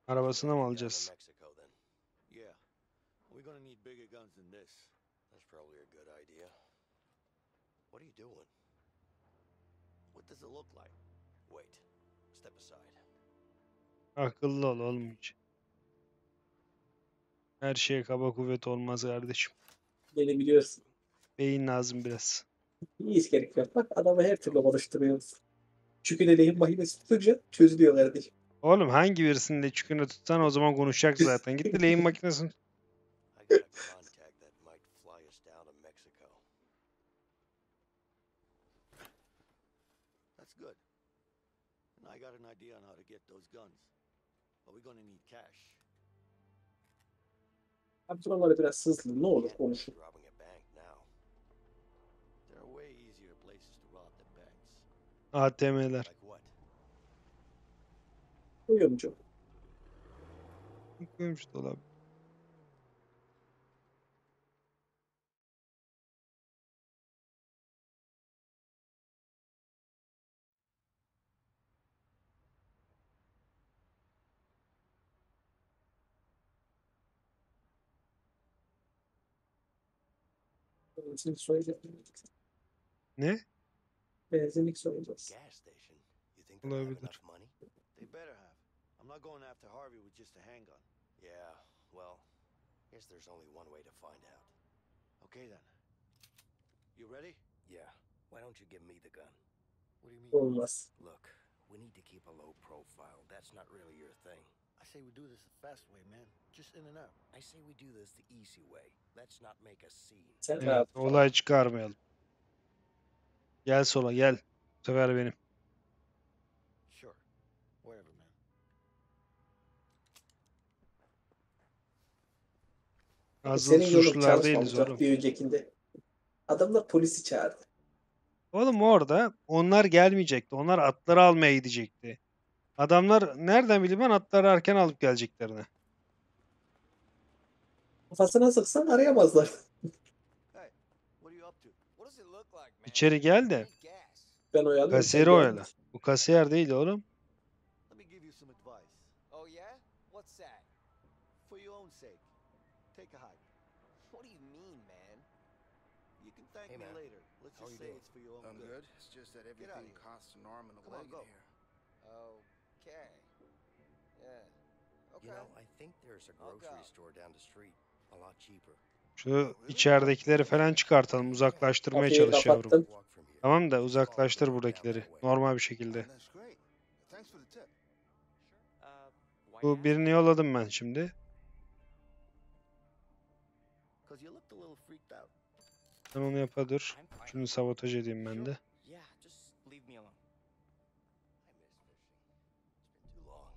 Arabasını mı alacağız? Mexico then. Yeah. We're gonna need bigger guns than this. That's probably a good idea. What are you doing? What does it look like? Wait. Step aside. Akıllı ol oğlum hiç. Her şeye kaba kuvvet olmaz kardeşim. Beni biliyorsun. Beyin lazım biraz. Hiç gerek yok. Bak adamı her türlü konuşturuyoruz. Çünkü de lehim makinesi tutunca çözülüyor kardeşim. Oğlum hangi birisini de çüküne tutsan o zaman konuşacak zaten. Gitti lehim makinesini. I got a contact that might fly us down to Mexico. That's good. And I got an idea on how to get those guns. But we're gonna need cash. Abi onları biraz hızlı ne olur Can't konuşun. risk robbing a bank now. There are way easier places to rob than banks. ATM'ler. Like what? Kuyumcu. Koymuş dolap. Benzinlik soyacağız. Ne? Benzinlik soyacağız. Gas station? You think they'll have Olabilir. enough money? They better have. I'm not going after Harvey with just a handgun. Yeah, well, guess there's only one way to find out. Okay then. You ready? Yeah. Why don't you give me the gun? What do you mean? Olmaz. Look, we need to keep a low profile. That's not really your thing. I say we do this the fast way, man. Just in and out. I say we do this the easy way. Let's not make a scene. Sen Evet, rahat. olay çıkarmayalım. Gel sola gel. Bu sefer benim. Sure. Whatever, man. Azılı Senin yolun suçlular değiliz çalışmamayacak oğlum. bir öncekinde. Adamlar polisi çağırdı. Oğlum orada onlar gelmeyecekti. Onlar atları almaya gidecekti. Adamlar nereden bileyim ben atları erken alıp geleceklerini. Kafasına sıksan arayamazlar. Hey, what are you up to? What does it look like, man? İçeri gel I de need gas. Ben oyalıyorum. sen kasiyeri gelme. oyala. Bu kasiyer değil oğlum. Let me give you some advice. Oh yeah? What's that? For your own sake. Take a hike. What do you mean, man? You can thank Hey, me man. later. Let's How just you say doing? it's for your own I'm good. good. It's just that outta everything here. costs an arm and a Come on, leg go. in here. Okay. Yeah. Okay. You know, I think there's a I'll grocery go. store down the street. A lot cheaper. Şu içeridekileri falan çıkartalım. Uzaklaştırmaya Kapıyı çalış yavrum. kapattım. Walk from here. Tamam da Just follow the uzaklaştır road down buradakileri. that way. Normal bir şekilde. That's great. Thanks for the tip. Why Bu you birini asking? yolladım ben şimdi. 'Cause you looked a little freaked out. Sen onu yapa dur. I'm fine. Şunu sabotaj edeyim ben de. Yeah, just leave me alone. I miss fishing. It's been too long.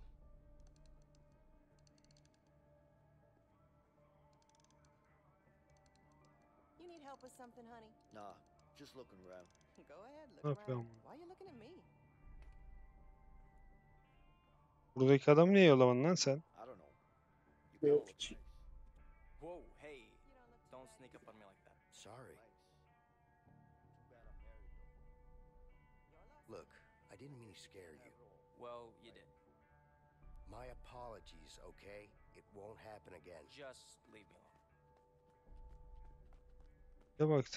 You need help with something, honey? Nah, just looking around. Go ahead, look Ne around. yapıyorum? Why are you looking at me? Buradaki adamı niye yollamadın lan sen? I don't know. You kinda Yok look hiç. nice. Whoa, hey. You don't look too Don't bad sneak this up on me evening. like that. Sorry. Thanks. Too bad I'm married though. Your loss. Look, I didn't mean to scare you. Well, you did. My apologies, okay? It won't happen again. Just leave me alone. Ya bak.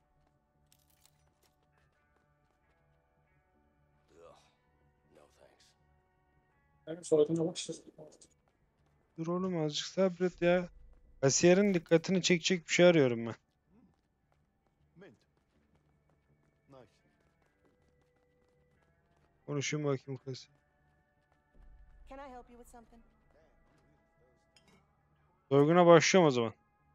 Ugh. No thanks. Ben soygununa başlasın. Dur oğlum azıcık sabret ya. Kasiyerin dikkatini çekecek bir şey arıyorum ben. Mint. Nice. Konuşayım bakayım kasiyer. Can I help you with something? Soyguna başlıyorum o zaman.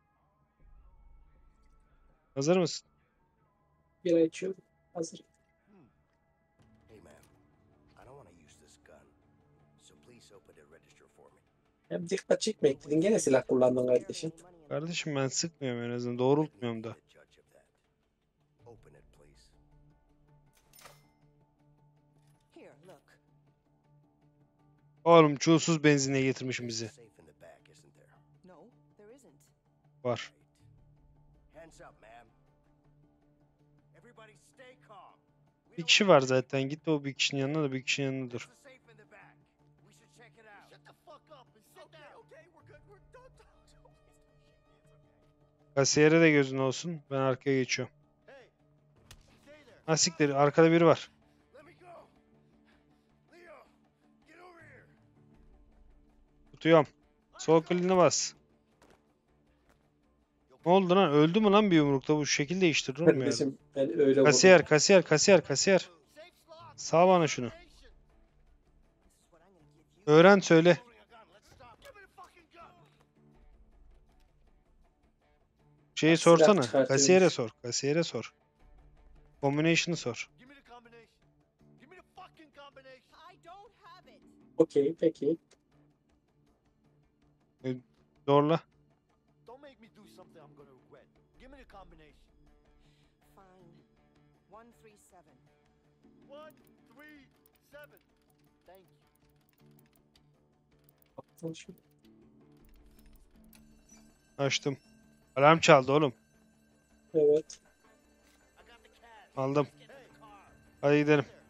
Hazır mısın? Bira içiyorum. Hazır. Hey, man. I don't want to use this gun. So please open the register for me. Hem dikkat çekmek dedin. Gene silah kullandın kardeşim. Kardeşim ben sıkmıyorum en azından. Let Doğrultmuyorum me be da. the judge of that. Open it, please. Here, look. Oğlum çulsuz benzinliğe getirmişim There's a bizi. safe in the back, isn't there? No, there isn't. Var. Right. Hands up, man. Everybody stay calm. We Bir don't kişi want var any zaten. Git o bir kişinin yanına da bir kişinin yanına dur. There's a safe in the back. We should check it out. Shut the fuck up and Okay, we're good. Don't please don't shoot me. It's okay. Kasiyere de gözün olsun. Ben arkaya geçiyorum. Hey, stay there. Ha siktir. Arkada biri var. Let me go. Leo, get over here. Tutuyorum. Sol klikine bas. Ne oldu lan? Öldü mü lan bir yumrukta? Bu şekil değiştirir oğlum ya. Kardeşim ben öyle vurdum. Kasiyer, kasiyer, kasiyer, kasiyer. Safe slot. Sağ bana şunu. Nation. This is what I'm gonna give you. Öğren söyle. Loading a gun. Let's stop. Give me the fucking gun. Şeyi Silah sorsana. çıkartıyormuş. Kasiyere sor. Kasiyere sor. Combination'ı sor. Give me the combination. Give me the fucking combination. I don't have it. Okey peki. Zorla. Don't make me do something I'm gonna regret. Give me the combination. Fine. 137. 137. Thank you. Baktım şu. Açtım. Alarm çaldı oğlum. Evet. I got the cash. Aldım. Hey, car. Hadi gidelim. There.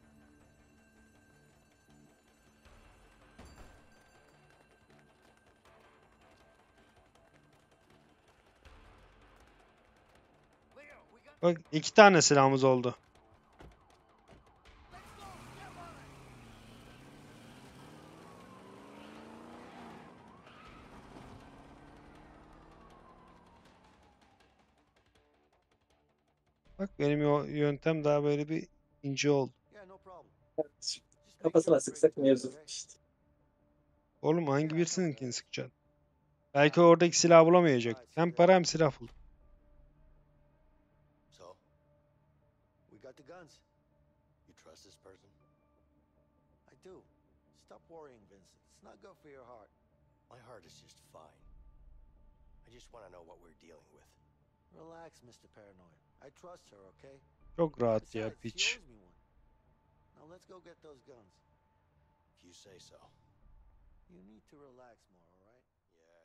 Leo, we got. Bak 2 tane silahımız oldu. Let's go. Get running. Bak benim yöntem daha böyle bir ince oldu. Yeah, no problem. Kardeşim, Just make kafasına sure sıksak you're ready mevzu to go, okay? işte. Oğlum hangi birisininkini sıkacaksın? Belki oradaki silah bulamayacak. Hem para hem silah bul. So, we got the guns. You trust this person? I do. Stop worrying, Vincent. It's not good for your heart. My heart is just fine. I just want to know what we're dealing with. Relax, Mr. Paranoid. I trust her, okay? Çok rahat ya Besides, she piç. owes me one. Now let's go get those guns. If you say so. You need to relax more, all right? Yeah.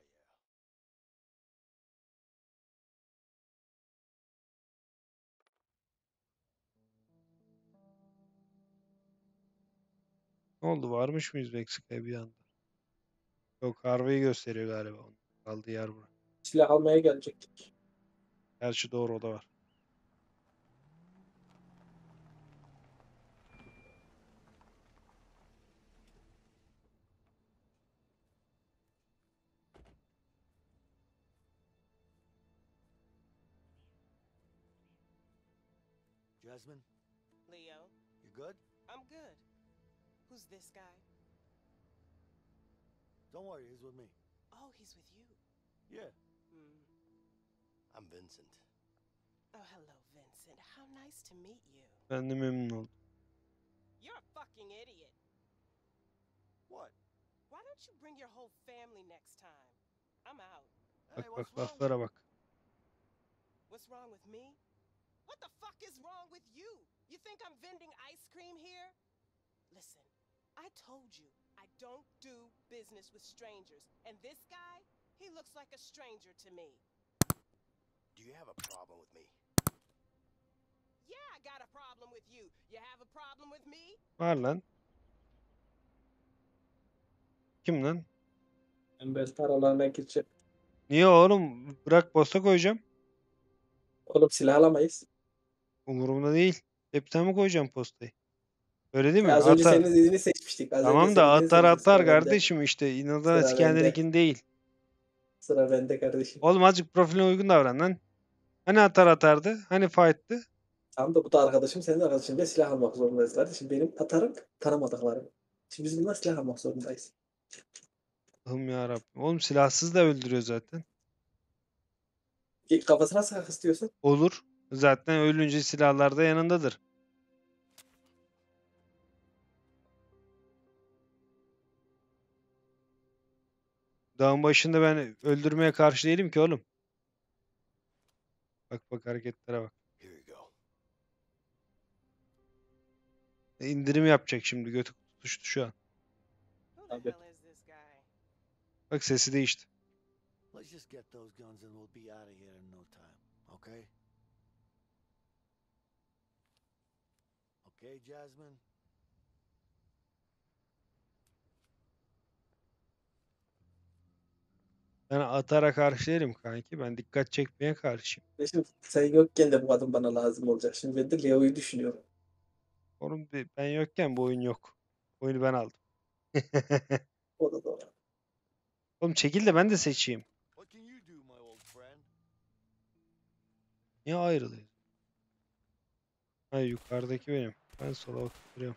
Ne oldu? Varmış mıyız Meksika'ya bir anda? Yok, Harvey'i gösteriyor galiba. Onun kaldığı yer bura. Silah almaya gelecektik. Gerçi doğru, o da var. Jasmine, Leo, you good? I'm good. Who's this guy? Don't worry, he's with me. Oh, he's with you. Yeah. Hmm. I'm Vincent. Oh, hello, Vincent. How nice to meet you. Ben de memnun oldum. You're a fucking idiot. What? Why don't you bring your whole family next time? I'm out. Hey, Bak what's bak wrong laflara bak. What's wrong with me? What the fuck is wrong with you? You think I'm vending ice cream here? Listen, I told you I don't do business with strangers. And this guy, he looks like a stranger to me. Do you have a problem with me? Yeah, I got a problem with you. You have a problem with me? Var lan. Kim lan? Ben böyle paralarına gireceğim. Niye oğlum? Bırak, posta koyacağım. Oğlum silah alamayız. Umurumda değil. Hepten mi koyacağım postayı? Öyle değil mi? Az önce Atar. senin dediğini seçmiştik. Az önce Tamam da senin dediğini atar seçmiştik. atar Sıra bende. kardeşim işte. İnadına Sıra bende. sikenlerikin değil. Sıra bende kardeşim. Oğlum azıcık profiline uygun davran lan. Hani atar atardı? Hani fight'tı? Tamam da bu da arkadaşım, senin arkadaşın ve silah almak zorundayız kardeşim. Benim atarım tanımadıklarım. Şimdi biz bundan silah almak zorundayız. Allah'ım yarabbim. Oğlum silahsız da öldürüyor zaten. Kafasına sıkak istiyorsan. Olur. Zaten ölünce silahlar da yanındadır. Dağın başında ben öldürmeye karşı değilim ki oğlum. Bak bak hareketlere bak. Here you go. İndirim yapacak şimdi. Götü tutuştu şu an. Who the Okay. hell is this guy? Bak sesi değişti. Let's just get those guns and we'll be out of here in no time, okay? Okay, Jasmine? Ben atara karşı değilim kanki. Ben dikkat çekmeye karşıyım. Ve şimdi sen yokken de bu adam bana lazım olacak. Şimdi ben de Leo'yu düşünüyorum. Oğlum ben yokken bu oyun yok. Oyunu ben aldım. O da doğru. Oğlum çekil de ben de seçeyim. What can you do, my old friend? Niye ayrılıyor? Ha yukarıdaki benim. Ben sola bakıp duruyorum.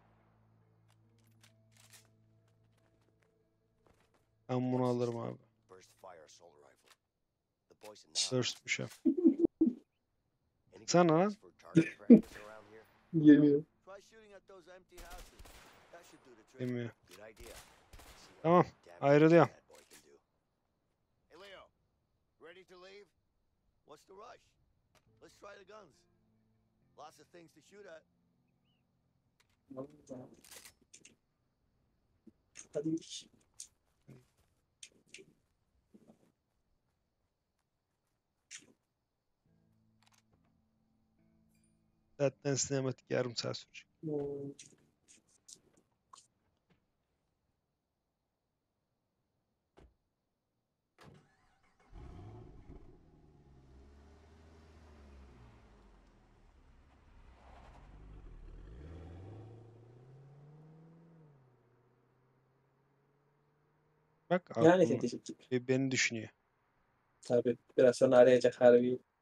Ben bunu alırım abi. Burst fire assault rifle. The boys in now. Burst'muş ha. Any Sana good lan. place for target practice around here? Yemiyor. Try shooting at those empty houses. That should do the trick. Demiyor. Good idea. See how Tamam. much damage Ayrılıyorum. that boy can do. Hey Leo, ready to leave? What's the rush? Let's try the guns. Lots of things to shoot at. Hadi. Zaten sinematik yarım saat sürecek. Bak Yani aklıma. teşekkür. Beni düşünüyor. Tabii biraz sonra arayacak Harvey'i.